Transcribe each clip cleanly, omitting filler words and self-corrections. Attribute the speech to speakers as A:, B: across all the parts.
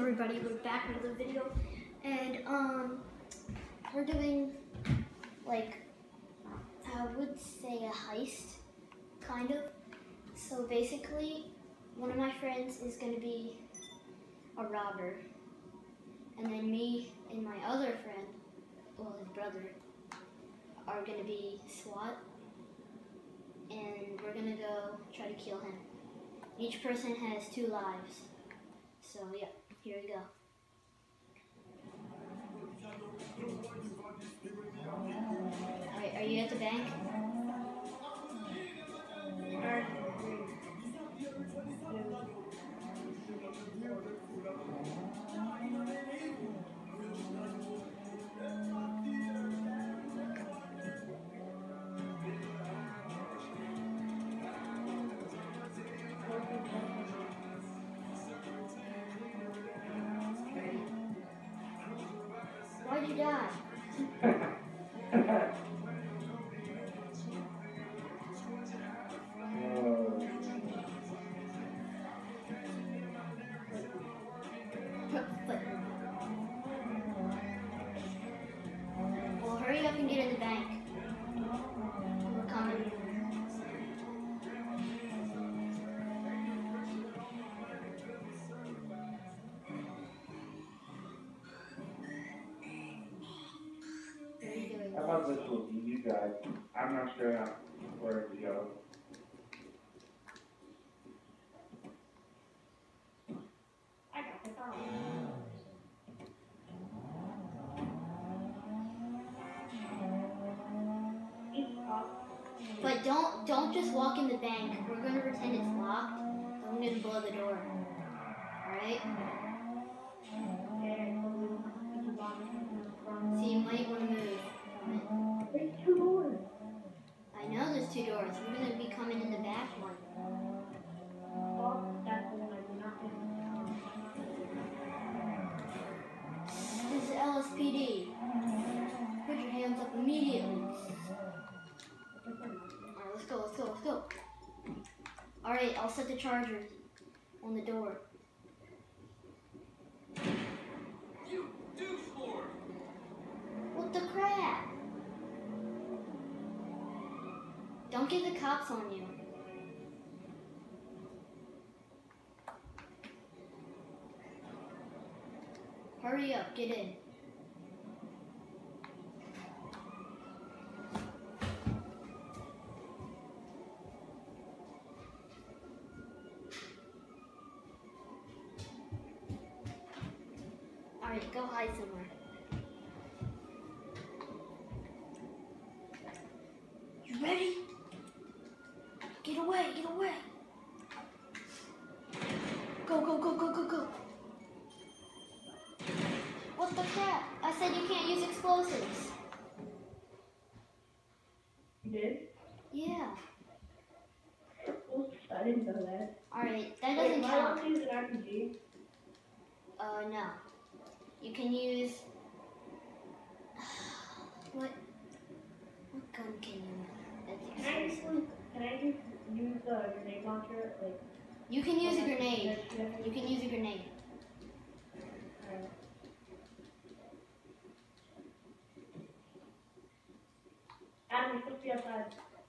A: everybody, we're back with a video, and we're doing, like, I would say a heist, kind of. So basically, one of my friends is going to be a robber, and then me and my other friend, well, his brother, are going to be SWAT, and we're going to go try to kill him. Each person has 2 lives. So yeah, here we go. Alright, are you at the bank? Why'd you die? Well, hurry up and get in the bank. We're coming.
B: How about this with you guys? I'm not sure where to go.
A: I got the phone. But don't just walk in the bank. We're gonna pretend it's locked. Then we're gonna blow the door. Alright? So you might wanna move.
C: There's 2 doors.
A: I know there's 2 doors. We're gonna be coming in the back one.
C: Oh, that's the one I'm not
A: This is LSPD. Put your hands up immediately. Alright, let's go. Alright, I'll set the charger on the door.
D: You douchebag!
A: What the crap? Don't get the cops on you. Hurry up, get in. Alright, go hide somewhere. You ready? Get away. Go. What the crap? I said you can't use explosives.
C: You did?
A: Yeah.
C: Oops, I didn't know that.
A: Alright, that
C: Wait,
A: doesn't
C: am I
A: count.
C: allowed to use an RPG?
A: No. You can use... What gun can you... That's explosive.
C: Can I just use the grenade launcher? Like,
A: You can use a grenade. You can use a grenade.
C: Adam, you're supposed to be outside.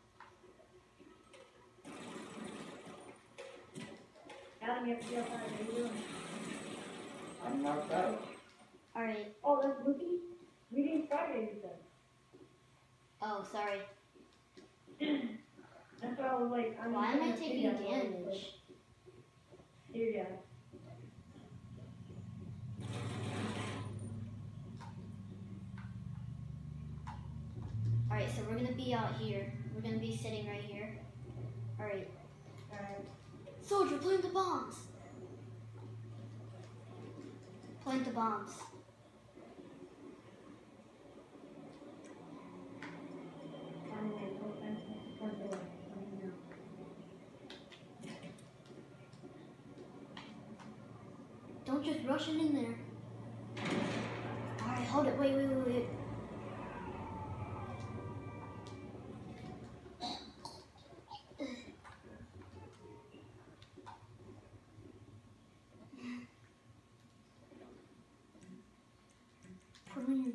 C: Adam, you have to be outside. What are you doing?
B: I'm outside.
A: Alright.
C: Oh, that's Lucky? We didn't Friday, you said.
A: Oh, sorry.
C: That's why I was like,
A: Why am I taking damage?
C: Here, yeah.
A: Alright, so we're gonna be out here. We're gonna be sitting right here. Alright. Soldier, plant the bombs! Plant the bombs. Don't just rush it in there. Alright, hold it. Wait.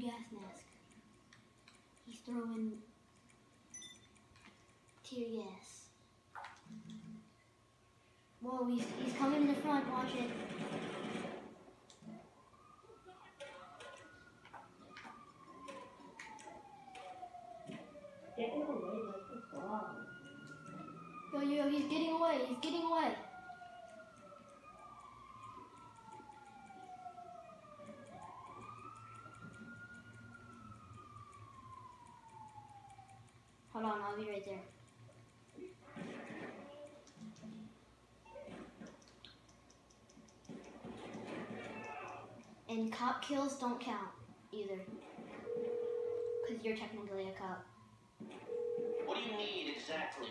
A: gas mask. He's throwing tear gas. Whoa, he's coming in the front, watch it.
C: Getting away like the frog.
A: Yo, he's getting away, he's getting away. Hold on, I'll be right there. And cop kills don't count either. Because you're technically a cop.
D: What do you need exactly?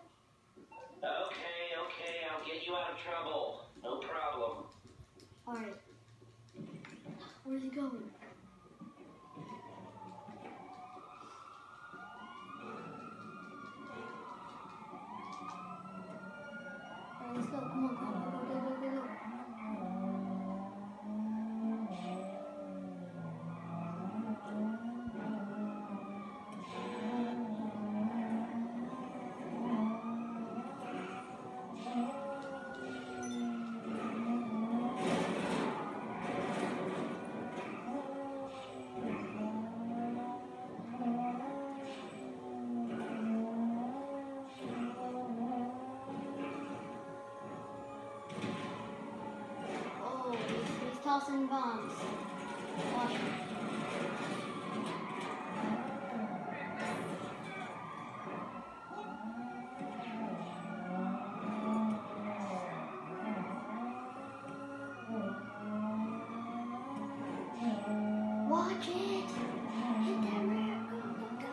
D: Okay, I'll get you out of trouble. No problem.
A: Alright. Where's he going? Alright, let's go. Come on, go. Oh, he's tossing bombs. Watch him. Watch it! Hit that ramp! Go!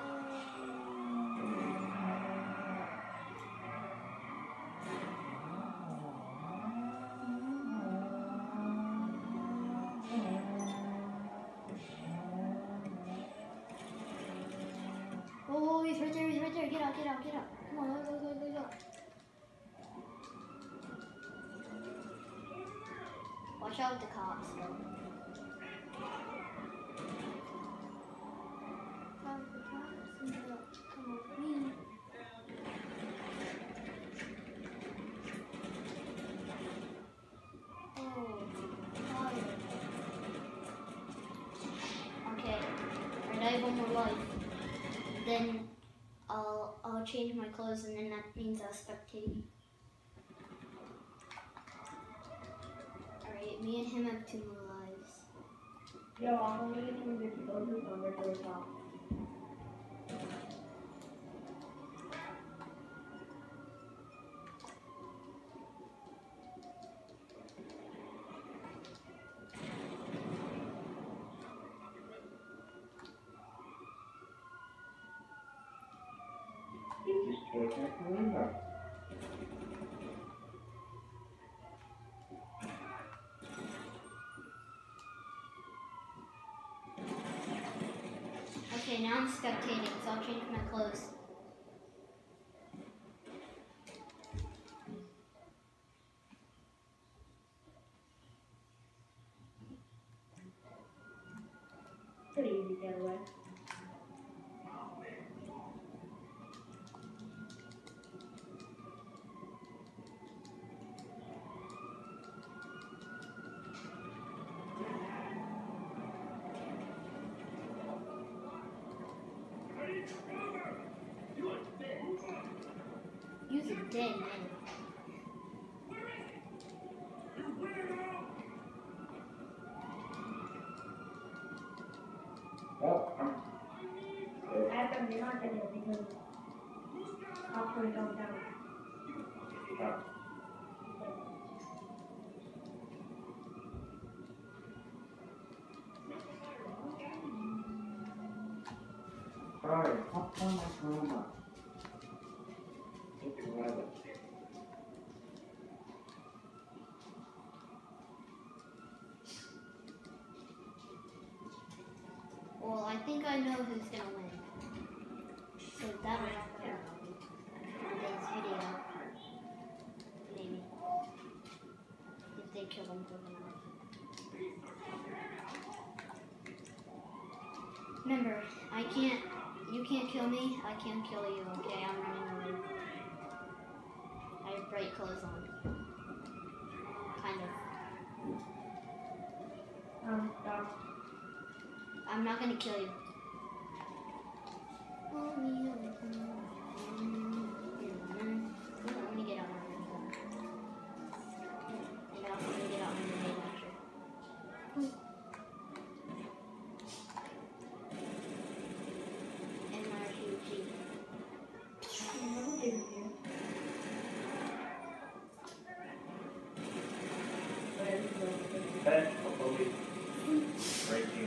A: Oh, he's right there, Get out. Come on, go. Watch out with the cops, though. Come on, me. Oh, fire. Okay, I have one more life. Then I'll change my clothes, and then that means I'll spectate. Alright, me and him have 2 more lives.
C: Yo, I'm only getting the explosives on regular top.
B: They just can't get the window.
A: Okay, now I'm spectating, so I'll change my clothes.
C: Pretty easy to get away.
A: Use a dead man.
B: Well,
C: I thought you're not getting it because cops would have gone down.
B: alright, hop on my camera. Take it right up.
A: Well, I think I know who's gonna win. So that'll wrap it up today's video. Maybe. If they kill him quick enough. Remember, you can't kill me, I can't kill you, okay? I'm running away. I have bright colors on. Kind of.
C: Stop.
A: I'm not gonna kill you. Let me get out my room. And also let me get out my grenade launcher. And my RPG.
C: What is here?
B: Bed, police, breaking.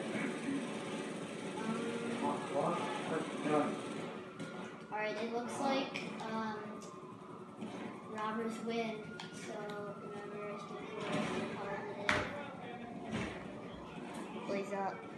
B: What's done?
A: Alright, it looks like robbers win. So remember, stay clear of the positive. Blaze up.